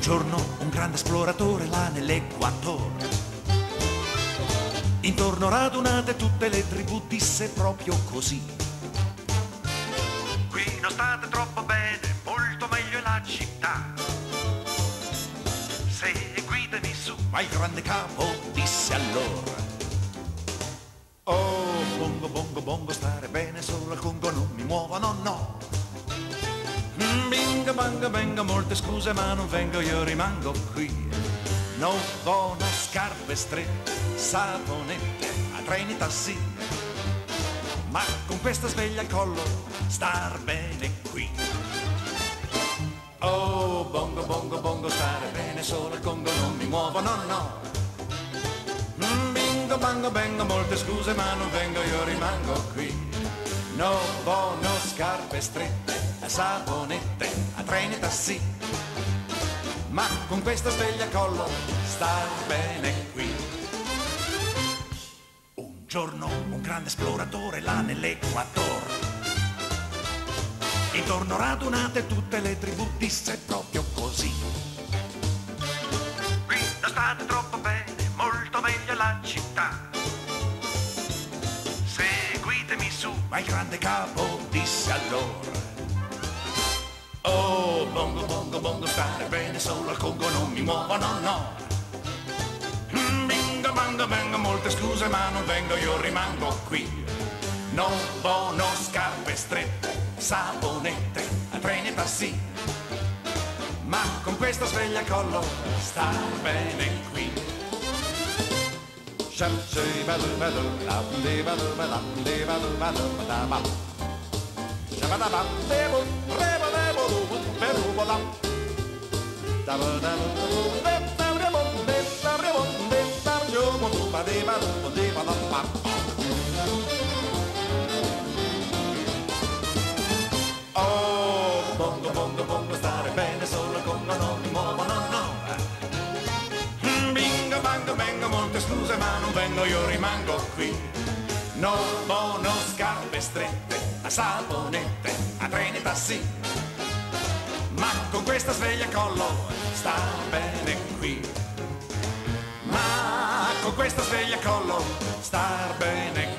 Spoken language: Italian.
giorno un grande esploratore là nell'Equatore, intorno radunate tutte le tribù, disse proprio così: qui non state troppo bene, molto meglio è la città. Seguitemi su, ma il grande capo disse allora: oh, bongo, bongo, bongo, stare bene solo al Congo, non mi muovo, no, no. Binga, banga, benga, molte scuse ma non vengo, io rimango qui. Non vono scarpe strette, saponette, a treni, tassi, ma con questa sveglia al collo star bene qui. Oh, bongo, bongo, bongo, stare bene solo al Congo, non mi muovo, no, no. Bingo, bango, bengo, molte scuse ma non vengo, io rimango qui. No bono, scarpe strette, saponette, a treni, tassi, ma con questa sveglia al collo star bene qui. Un giorno un grande esploratore là nell'Equatore, intorno radunate tutte le tribù, disse proprio così: qui non state troppo bene, molto meglio la città. Seguitemi su, ma il grande capo disse allora: oh, bongo, bongo, bongo, stare bene solo al Congo, non mi muovo, no, no. Bingo, bango, bengo, molte scuse ma non vengo, io rimango qui. No bono, scarpe strette, saponette, a treni e tassi, ma con questa sveglia al collo star bene qui. Oh, bongo, bongo, bongo, stare bene solo al Congo, non mi muovo, no, no. Bingo, bango, bengo, molte scuse ma non vengo, io rimango qui. No bono, scarpe strette, a saponette, a treni e tassi, ma con questa sveglia al collo sta bene qui. Ma con questa sveglia al collo star bene qui.